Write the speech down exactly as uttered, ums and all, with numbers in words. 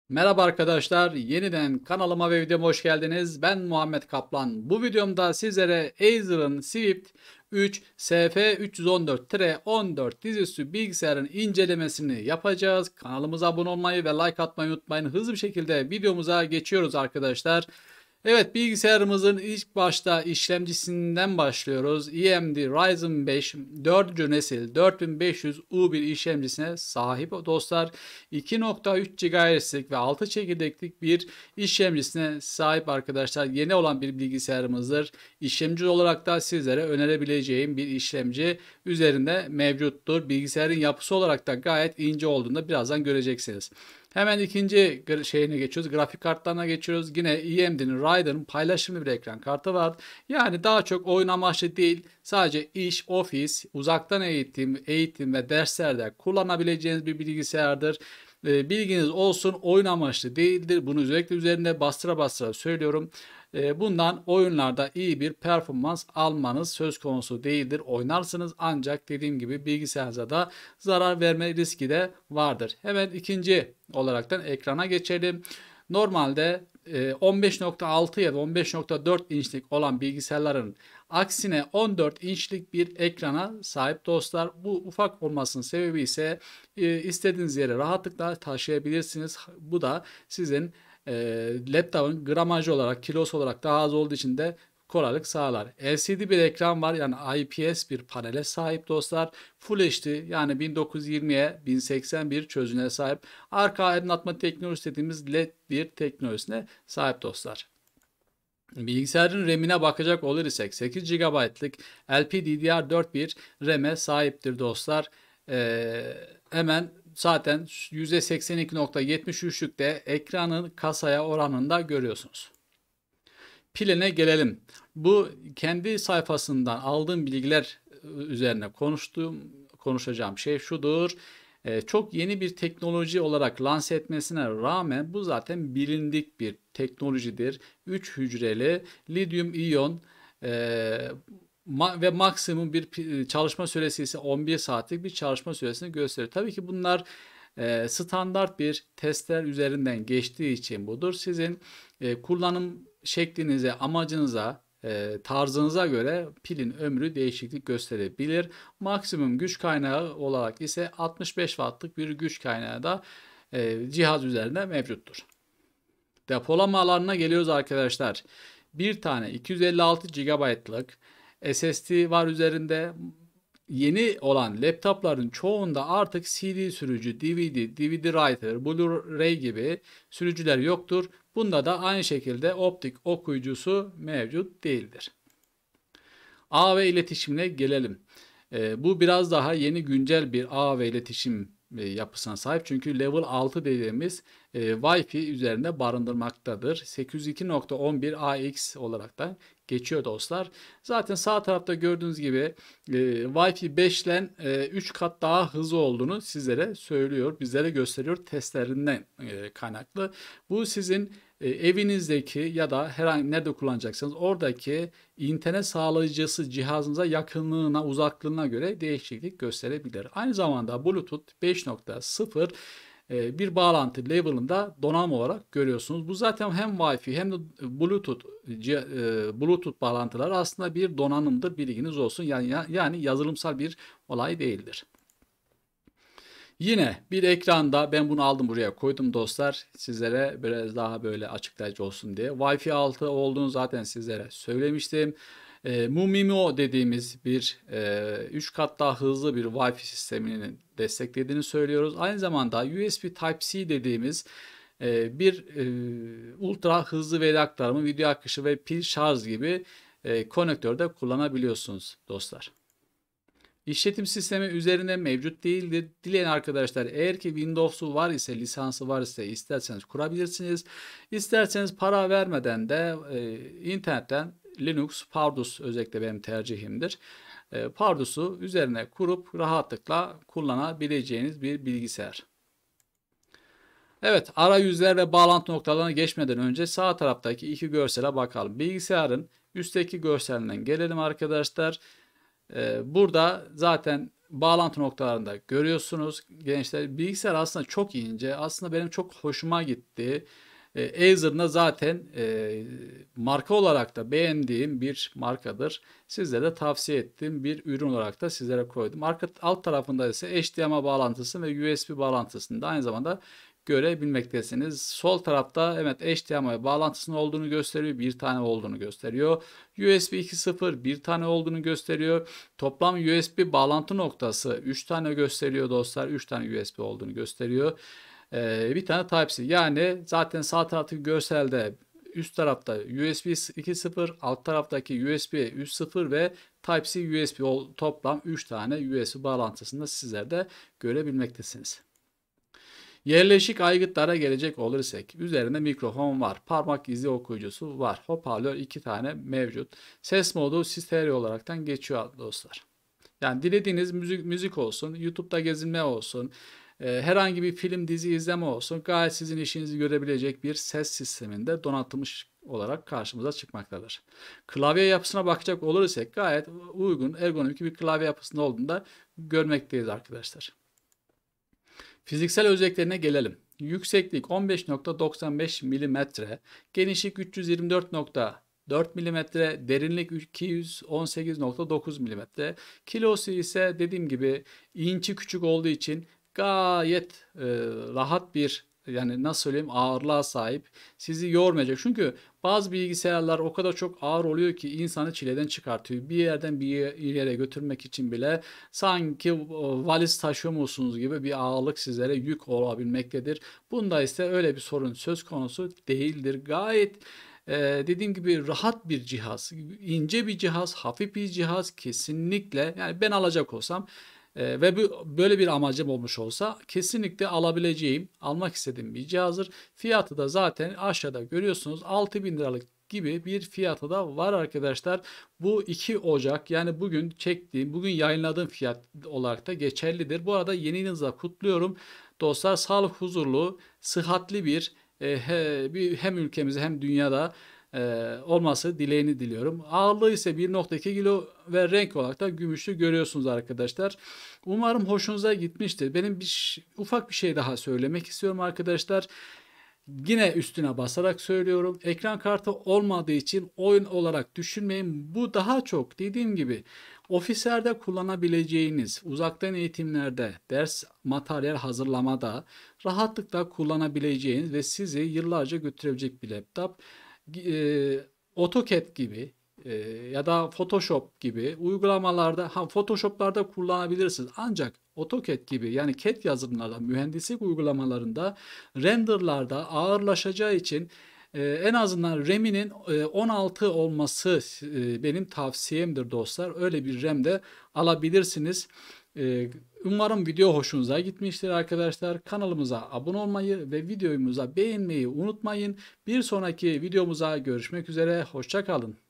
Merhaba arkadaşlar, yeniden kanalıma ve videoma hoş geldiniz. Ben Muhammed Kaplan. Bu videomda sizlere Acer'ın Swift üç S F üç yüz on dört on dört dizüstü bilgisayarın incelemesini yapacağız. Kanalımıza abone olmayı ve like atmayı unutmayın. Hızlı bir şekilde videomuza geçiyoruz arkadaşlar. Evet, bilgisayarımızın ilk başta işlemcisinden başlıyoruz. A M D Ryzen beş dördüncü nesil dört bin beş yüz U bir işlemcisine sahip dostlar. iki nokta üç gigahertzlik ve altı çekirdeklik bir işlemcisine sahip arkadaşlar. Yeni olan bir bilgisayarımızdır. İşlemci olarak da sizlere önerebileceğim bir işlemci üzerinde mevcuttur. Bilgisayarın yapısı olarak da gayet ince olduğunu da birazdan göreceksiniz. Hemen ikinci şeyine geçiyoruz. Grafik kartlarına geçiyoruz. Yine A M D'nin Ryzen'ın paylaşımlı bir ekran kartı var. Yani daha çok oyun amaçlı değil. Sadece iş, ofis, uzaktan eğitim, eğitim ve derslerde kullanabileceğiniz bir bilgisayardır. E, bilginiz olsun, oyun amaçlı değildir. Bunu özellikle üzerinde bastıra bastıra söylüyorum. E, bundan oyunlarda iyi bir performans almanız söz konusu değildir. Oynarsınız ancak dediğim gibi bilgisayarınıza da zarar verme riski de vardır. Hemen ikinci olaraktan ekrana geçelim. Normalde e, on beş nokta altı ya da on beş nokta dört inçlik olan bilgisayarların aksine on dört inçlik bir ekrana sahip dostlar. Bu ufak olmasının sebebi ise e, istediğiniz yere rahatlıkla taşıyabilirsiniz. Bu da sizin e, laptopun gramaj olarak, kilosu olarak daha az olduğu için de kolaylık sağlar. L C D bir ekran var, yani I P S bir panele sahip dostlar. Full H D, yani bin dokuz yüz yirmiye bin seksen bir çözünürlüğe sahip. Arka aydınlatma teknolojisi dediğimiz L E D bir teknolojisine sahip dostlar. Bilgisayarın RAM'ine bakacak olur isek sekiz gigabaytlık L P D D R dört bir RAM'e sahiptir dostlar. Ee, hemen zaten yüzde seksen iki nokta yetmiş üçlükte ekranın kasaya oranında görüyorsunuz. Piline gelelim. Bu kendi sayfasından aldığım bilgiler üzerine konuştuğum konuşacağım şey şudur. Ee, çok yeni bir teknoloji olarak lanse etmesine rağmen bu zaten bilindik bir teknolojidir. üç hücreli lityum iyon e, ma- ve maksimum bir çalışma süresi ise on bir saatlik bir çalışma süresini gösterir. Tabii ki bunlar e, standart bir testler üzerinden geçtiği için budur. Sizin e, kullanım şeklinize, amacınıza, e, tarzınıza göre pilin ömrü değişiklik gösterebilir. Maksimum güç kaynağı olarak ise altmış beş wattlık bir güç kaynağı da e, cihaz üzerinde mevcuttur. Depolama alanına geliyoruz arkadaşlar. Bir tane iki yüz elli altı gigabaytlık S S D var üzerinde. Yeni olan laptopların çoğunda artık C D sürücü, D V D, D V D writer, Blu-ray gibi sürücüler yoktur. Bunda da aynı şekilde optik okuyucusu mevcut değildir. Ağ ve iletişimine gelelim. E, bu biraz daha yeni güncel bir ağ ve iletişim e, yapısına sahip. Çünkü Level altı dediğimiz e, Wi-Fi üzerinde barındırmaktadır. sekiz yüz iki nokta on bir A X olarak da geçiyor dostlar. Zaten sağ tarafta gördüğünüz gibi e, Wi-Fi beş ile e, üç kat daha hızlı olduğunu sizlere söylüyor. Bizlere gösteriyor testlerinden e, kaynaklı. Bu sizin e, evinizdeki ya da herhangi nerede kullanacaksınız oradaki internet sağlayıcısı cihazınıza yakınlığına, uzaklığına göre değişiklik gösterebilir. Aynı zamanda Bluetooth beş nokta sıfır e, bir bağlantı level'ında donanım olarak görüyorsunuz. Bu zaten hem Wi-Fi hem de Bluetooth e, Bluetooth bağlantıları aslında bir donanımdır, bilginiz olsun. Yani yani yazılımsal bir olay değildir. Yine bir ekranda ben bunu aldım buraya koydum dostlar. Sizlere biraz daha böyle açıklayıcı olsun diye. Wi-Fi altı olduğunu zaten sizlere söylemiştim. E, Mumimo dediğimiz bir e, üç kat daha hızlı bir Wi-Fi sisteminin desteklediğini söylüyoruz. Aynı zamanda U S B Type-C dediğimiz e, bir e, ultra hızlı veri aktarımı, video akışı ve pil şarj gibi e, konektörde kullanabiliyorsunuz dostlar. İşletim sistemi üzerinde mevcut değildir. Dileyen arkadaşlar eğer ki Windows'u var ise, lisansı var ise isterseniz kurabilirsiniz. İsterseniz para vermeden de e, internetten Linux, Pardus özellikle benim tercihimdir. E, Pardus'u üzerine kurup rahatlıkla kullanabileceğiniz bir bilgisayar. Evet, arayüzler ve bağlantı noktalarına geçmeden önce sağ taraftaki iki görsele bakalım. Bilgisayarın üstteki görselinden gelelim arkadaşlar. Ee, burada zaten bağlantı noktalarında görüyorsunuz gençler. Bilgisayar aslında çok ince. Aslında benim çok hoşuma gitti. E, Acer'ın zaten e, marka olarak da beğendiğim bir markadır. Sizlere de tavsiye ettiğim bir ürün olarak da sizlere koydum. Arka alt tarafında ise H D M I bağlantısı ve U S B bağlantısını da aynı zamanda görebilmektesiniz. Sol tarafta evet H D M I bağlantısının olduğunu gösteriyor. Bir tane olduğunu gösteriyor. U S B iki nokta sıfır bir tane olduğunu gösteriyor. Toplam U S B bağlantı noktası üç tane gösteriyor dostlar. üç tane U S B olduğunu gösteriyor. Ee, bir tane Type-C. Yani zaten sağ taraftaki görselde üst tarafta U S B iki nokta sıfır, alt taraftaki U S B üç nokta sıfır ve Type-C U S B toplam üç tane U S B bağlantısını sizler de görebilmektesiniz. Yerleşik aygıtlara gelecek olursak üzerinde mikrofon var. Parmak izi okuyucusu var. Hoparlör iki tane mevcut. Ses modu stereo olaraktan geçiyor dostlar. Yani dilediğiniz müzik, müzik olsun, YouTube'da gezinme olsun, e, herhangi bir film dizi izleme olsun gayet sizin işinizi görebilecek bir ses sisteminde donatılmış olarak karşımıza çıkmaktadır. Klavye yapısına bakacak olursak gayet uygun, ergonomik bir klavye yapısında olduğunu da görmekteyiz arkadaşlar. Fiziksel özelliklerine gelelim. Yükseklik on beş nokta doksan beş milimetre, genişlik üç yüz yirmi dört nokta dört milimetre, derinlik iki yüz on sekiz nokta dokuz milimetre. Kilosu ise dediğim gibi inçi küçük olduğu için gayet e, rahat bir yani nasıl söyleyeyim ağırlığa sahip. Sizi yormayacak. Çünkü bazı bilgisayarlar o kadar çok ağır oluyor ki insanı çileden çıkartıyor. Bir yerden bir yere götürmek için bile sanki valiz taşıyormuşsunuz gibi bir ağırlık sizlere yük olabilmektedir. Bunda ise öyle bir sorun söz konusu değildir. Gayet ee, dediğim gibi rahat bir cihaz, ince bir cihaz, hafif bir cihaz kesinlikle. Yani ben alacak olsam e, ve bu, böyle bir amacım olmuş olsa kesinlikle alabileceğim, almak istediğim bir cihazdır. Fiyatı da zaten aşağıda görüyorsunuz altı bin liralık gibi bir fiyatı da var arkadaşlar. Bu iki Ocak yani bugün çektiğim, bugün yayınladığım fiyat olarak da geçerlidir. Bu arada yeni yılınızı kutluyorum. Dostlar sağlık, huzurlu, sıhhatli bir e, he, bir hem ülkemize hem dünyada e, olması dileğini diliyorum. Ağırlığı ise bir nokta iki kilo ve renk olarak da gümüşlü görüyorsunuz arkadaşlar. Umarım hoşunuza gitmiştir. Benim bir ufak bir şey daha söylemek istiyorum arkadaşlar. Yine üstüne basarak söylüyorum. Ekran kartı olmadığı için oyun olarak düşünmeyin. Bu daha çok dediğim gibi ofislerde kullanabileceğiniz, uzaktan eğitimlerde, ders materyal hazırlamada rahatlıkla kullanabileceğiniz ve sizi yıllarca götürebilecek bir laptop. E, AutoCAD gibi e, ya da Photoshop gibi uygulamalarda, ha, Photoshop'larda kullanabilirsiniz. Ancak AutoCAD gibi yani C A D yazılımlarda, mühendislik uygulamalarında, renderlarda ağırlaşacağı için e, en azından RAM'inin e, on altı olması e, benim tavsiyemdir dostlar. Öyle bir RAM de alabilirsiniz. E, umarım video hoşunuza gitmiştir arkadaşlar. Kanalımıza abone olmayı ve videomuza beğenmeyi unutmayın. Bir sonraki videomuza görüşmek üzere. Hoşça kalın.